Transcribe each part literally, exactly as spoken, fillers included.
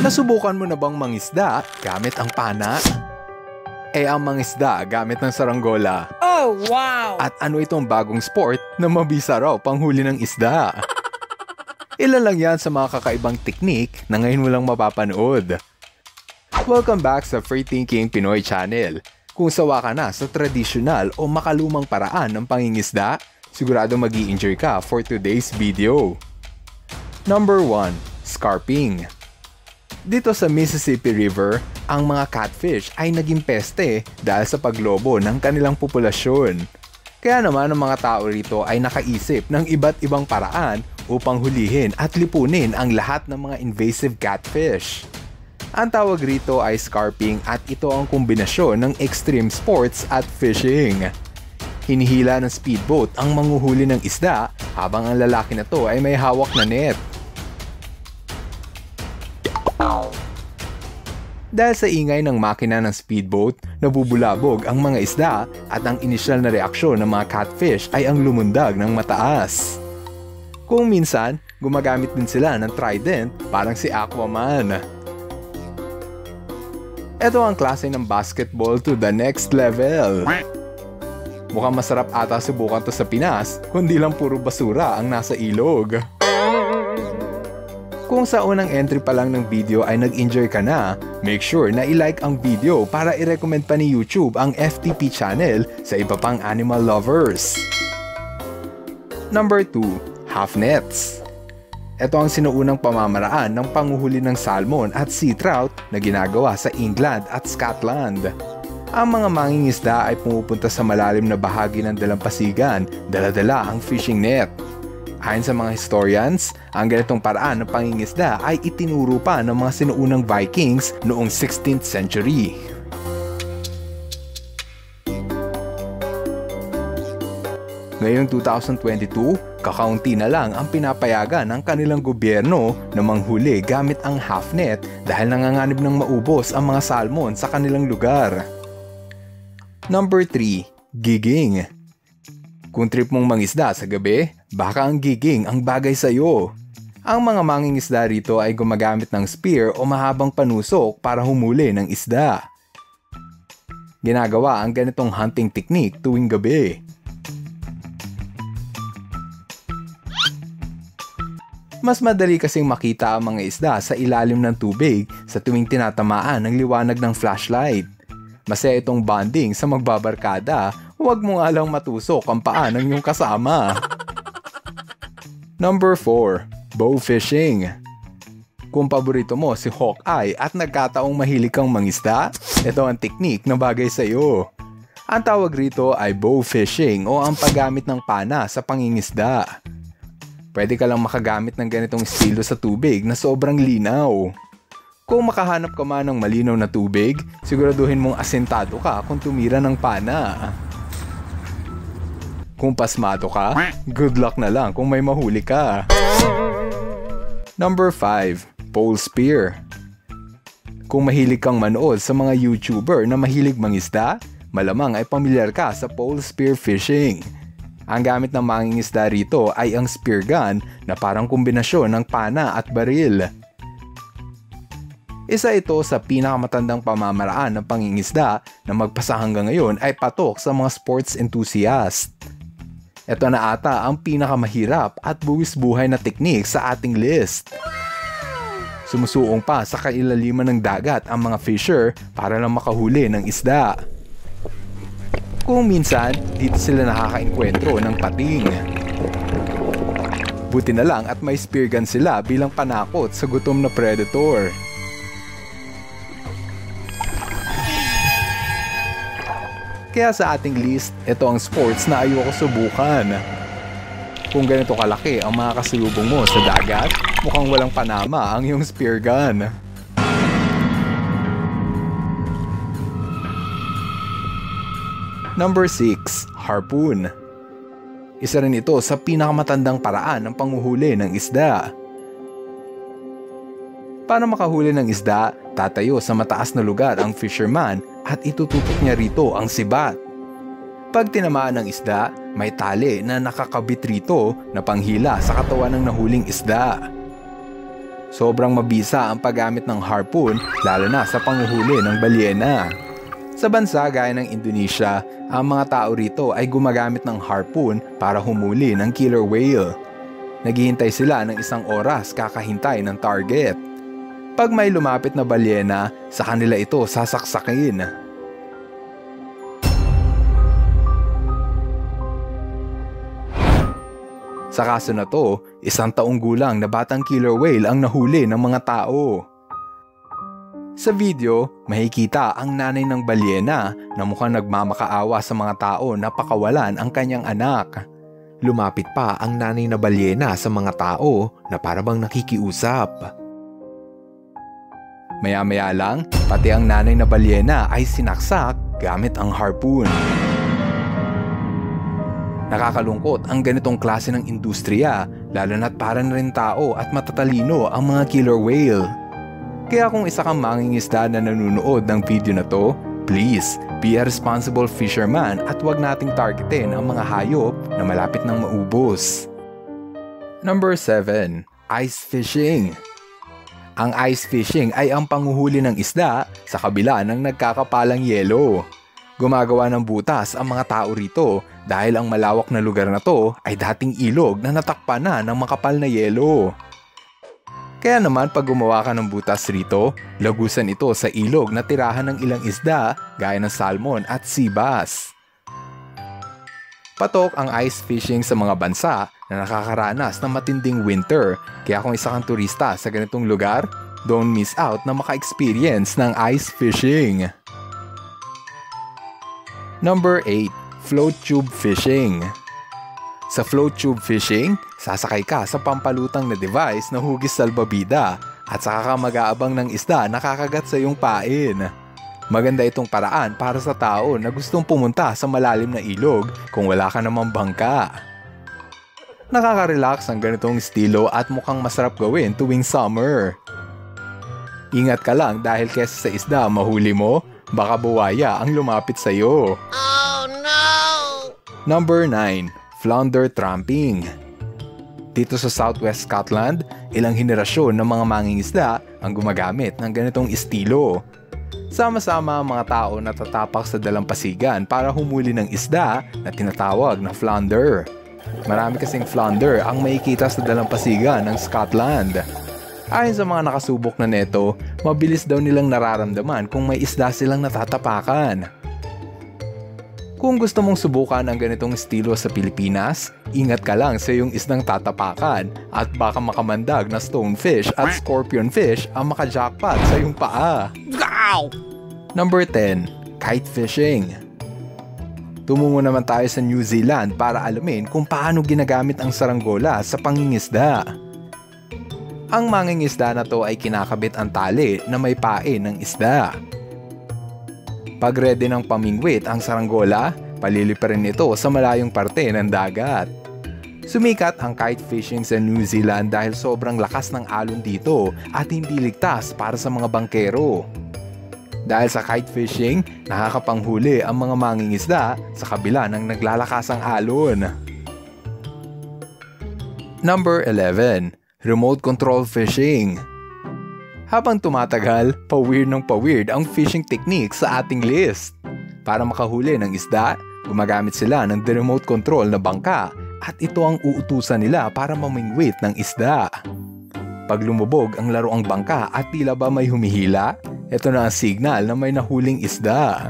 Nasubukan mo na bang mangisda gamit ang pana? Eh ang mangisda gamit ng saranggola. Oh, wow! At ano itong bagong sport na mabisa raw panghuli ng isda? Ilan lang yan sa mga kakaibang teknik na ngayon mo lang mapapanood. Welcome back sa Free Thinking Pinoy Channel. Kung sawa ka na sa tradisyonal o makalumang paraan ng pangingisda, sigurado mag-i-enjoy ka for today's video. Number one. Scarping. Dito sa Mississippi River, ang mga catfish ay naging peste dahil sa paglobo ng kanilang populasyon. Kaya naman ang mga tao rito ay nakaisip ng iba't ibang paraan upang hulihin at lipunin ang lahat ng mga invasive catfish. Ang tawag rito ay scarping at ito ang kombinasyon ng extreme sports at fishing. Hinihila ng speedboat ang manghuhuli ng isda habang ang lalaki na to ay may hawak na net. Dahil sa ingay ng makina ng speedboat, nabubulabog ang mga isda at ang inisyal na reaksyon ng mga catfish ay ang lumundag ng mataas. Kung minsan, gumagamit din sila ng trident parang si Aquaman. Ito ang klase ng basketball to the next level. Mukhang masarap ata subukan to sa Pinas, kundi lang puro basura ang nasa ilog. Kung sa unang entry pa lang ng video ay nag-enjoy ka na, make sure na i-like ang video para i-recommend pa ni YouTube ang F T P channel sa iba pang animal lovers. Number two. Half nets. Ito ang sinuunang pamamaraan ng panguhuli ng salmon at sea trout na ginagawa sa England at Scotland. Ang mga mangingisda ay pumupunta sa malalim na bahagi ng dalampasigan, dala-dala ang fishing net. Ayon sa mga historians, ang ganitong paraan ng pangingisda ay itinuro pa ng mga sinuunang Vikings noong sixteenth century. Ngayong two thousand twenty-two, kakaunti na lang ang pinapayagan ng kanilang gobyerno na manghuli gamit ang half net dahil nanganganib ng maubos ang mga salmon sa kanilang lugar. Number three. Gigging. Kung trip mong mangisda sa gabi, baka ang gigging ang bagay sa iyo. Ang mga mangingisda rito ay gumagamit ng spear o mahabang panusok para humuli ng isda. Ginagawa ang ganitong hunting technique tuwing gabi. Mas madali kasing makita ang mga isda sa ilalim ng tubig sa tuwing tinatamaan ng liwanag ng flashlight. Masaya itong bonding sa magbabarkada, huwag mo nga lang matusok ang paa ng iyong kasama. Number four. Bow fishing. Kung paborito mo si Hawkeye at nagkataong mahilig kang mangisda, ito ang teknik na bagay sa iyo. Ang tawag rito ay bow fishing o ang paggamit ng pana sa pangingisda. Pwede ka lang makagamit ng ganitong estilo sa tubig na sobrang linaw. Kung makahanap ka man ng malinaw na tubig, siguraduhin mong asentado ka kung tumira ng pana. Kung pasmado ka, good luck na lang kung may mahuli ka. Number five. Pole spear. Kung mahilig kang manood sa mga YouTuber na mahilig mangisda, malamang ay pamilyar ka sa pole spear fishing. Ang gamit ng mangingisda rito ay ang spear gun na parang kombinasyon ng pana at baril. Isa ito sa pinakamatandang pamamaraan ng pangingisda na magpasa hanggang ngayon ay patok sa mga sports enthusiast. Ito na ata ang pinakamahirap at buwis buhay na teknik sa ating list. Sumusuong pa sa kailaliman ng dagat ang mga fisher para lang makahuli ng isda. Kung minsan, dito sila nakakainkwentro ng pating. Buti na lang at may spear gun sila bilang panakot sa gutom na predator. Kaya sa ating list, ito ang sports na ayoko subukan. Kung ganito kalaki ang mga kasalubong mo sa dagat, mukhang walang panama ang iyong spear gun. Number six. Harpoon. Isa rin ito sa pinakamatandang paraan ng panguhuli ng isda. Para makahuli ng isda, tatayo sa mataas na lugar ang fisherman at itututok niya rito ang sibat. Pag tinamaan ng isda, may tali na nakakabit rito na panghila sa katawan ng nahuling isda. Sobrang mabisa ang paggamit ng harpoon lalo na sa panguhuli ng balyena. Sa bansa gaya ng Indonesia, ang mga tao rito ay gumagamit ng harpoon para humuli ng killer whale. Naghihintay sila ng isang oras kakahintay ng target. Pag may lumapit na balyena, sa kanila ito sasaksakin. Sa kaso na to, isang taong gulang na batang killer whale ang nahuli ng mga tao. Sa video, makikita ang nanay ng balyena na mukhang nagmamakaawa sa mga tao na pakawalan ang kanyang anak. Lumapit pa ang nanay na balyena sa mga tao na parabang nakikiusap. Maya-maya lang, pati ang nanay na balyena ay sinaksak gamit ang harpoon. Nakakalungkot ang ganitong klase ng industriya, lalo na't para na rin tao at matatalino ang mga killer whale. Kaya kung isa kang mangingisda na nanonood ng video na to, please, be a responsible fisherman at huwag nating targetin ang mga hayop na malapit nang maubos. Number seven. Ice fishing. Ang ice fishing ay ang panguhuli ng isda sa kabila ng nagkakapalang yelo. Gumagawa ng butas ang mga tao rito dahil ang malawak na lugar na to ay dating ilog na natakpan na ng makapal na yelo. Kaya naman pag gumawa ka ng butas rito, lagusan ito sa ilog na tirahan ng ilang isda gaya ng salmon at sea bass. Patok ang ice fishing sa mga bansa na nakakaranas ng matinding winter, kaya kung isa kang turista sa ganitong lugar, don't miss out na maka-experience ng ice fishing. Number eight. Float tube fishing. Sa float tube fishing, sasakay ka sa pampalutang na device na hugis salbabida at saka ka mag-aabang ng isda na kakagat sa iyong pain. Maganda itong paraan para sa tao na gustong pumunta sa malalim na ilog kung wala ka namang bangka. Nakaka-relax ang ganitong estilo at mukhang masarap gawin tuwing summer. Ingat ka lang dahil kesa sa isda mahuli mo, baka buwaya ang lumapit sa iyo. Oh no! Number nine. Flounder tramping. Dito sa Southwest Scotland, ilang henerasyon ng mga mangingisda ang gumagamit ng ganitong estilo. Sama-sama ang mga tao na tatapak sa dalampasigan para humuli ng isda na tinatawag na flounder. Marami kasing flounder ang makikita sa dalampasigan ng Scotland. Ayon sa mga nakasubok na neto, mabilis daw nilang nararamdaman kung may isda silang natatapakan. Kung gusto mong subukan ang ganitong estilo sa Pilipinas, ingat ka lang sa iyong isdang tatapakan at baka makamandag na stonefish at scorpionfish ang makajackpot sa iyong paa. Number ten. Kite fishing. Tumungo naman tayo sa New Zealand para alamin kung paano ginagamit ang saranggola sa pangingisda. Ang mangingisda na to ay kinakabit ang tali na may pain ng isda. Pag ready ng pamingwit ang saranggola, paliliparin ito sa malayong parte ng dagat. Sumikat ang kite fishing sa New Zealand dahil sobrang lakas ng alon dito at hindi ligtas para sa mga bangkero. Dahil sa kite fishing, nakakapanghuli ang mga mangingisda sa kabila ng naglalakasang alon. Number eleven. Remote control fishing. Habang tumatagal, pa-weird ng pa-weird ang fishing technique sa ating list. Para makahuli ng isda, gumagamit sila ng remote control na bangka at ito ang uutusan nila para mamingwit ng isda. Pag lumubog ang laruang bangka at tila ba may humihila, ito na ang signal na may nahuling isda.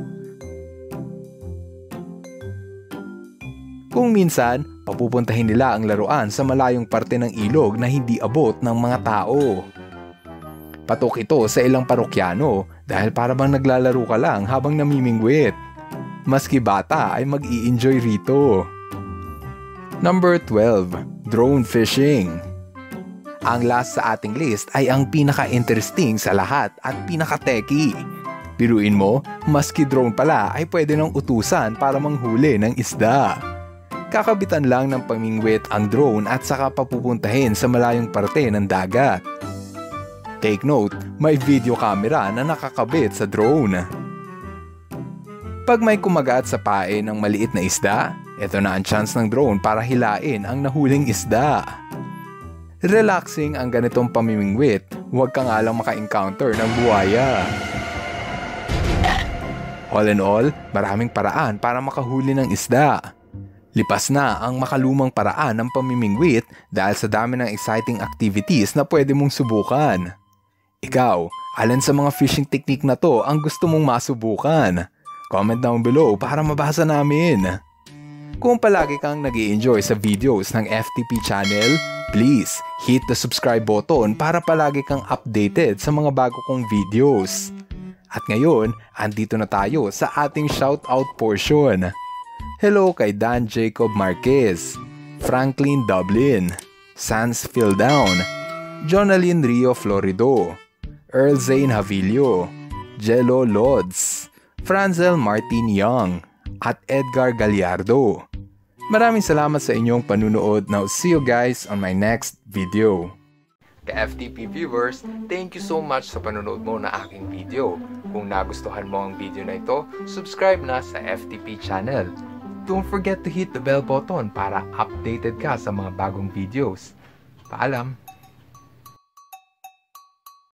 Kung minsan, papupuntahin nila ang laruan sa malayong parte ng ilog na hindi abot ng mga tao. Patok ito sa ilang parokyano dahil para bang naglalaro ka lang habang namimingwit. Maski bata ay mag-i-enjoy rito. Number twelve. Drone fishing. Ang last sa ating list ay ang pinaka-interesting sa lahat at pinaka-techy. Biruin mo, maski drone pala ay pwede nang utusan para manghuli ng isda. Kakabitan lang ng pamingwit ang drone at saka papupuntahin sa malayong parte ng dagat. Take note, may video camera na nakakabit sa drone. Pag may kumagat sa pae ng maliit na isda, ito na ang chance ng drone para hilain ang nahuling isda. Relaxing ang ganitong pamimingwit, huwag ka nga lang maka-encounter ng buhaya. All in all, maraming paraan para makahuli ng isda. Lipas na ang makalumang paraan ng pamimingwit dahil sa dami ng exciting activities na pwede mong subukan. Ikaw, alin sa mga fishing technique na to ang gusto mong masubukan? Comment down below para mabasa namin. Kung palagi kang nag-i-enjoy sa videos ng F T P channel, please hit the subscribe button para palagi kang updated sa mga bago kong videos. At ngayon, andito na tayo sa ating shoutout portion. Hello kay Dan Jacob Marquez, Franklin Dublin, Sans Phildown, Jonalyn Rio Florido, Earl Zane Havilio, Jello Lods, Franzel Martin Young, at Edgar Gallardo. Maraming salamat sa inyong panunood. Now see you guys on my next video. Ka-F T P viewers, thank you so much sa panonood mo na aking video. Kung nagustuhan mo ang video na ito, subscribe na sa F T P channel. Don't forget to hit the bell button para updated ka sa mga bagong videos. Paalam!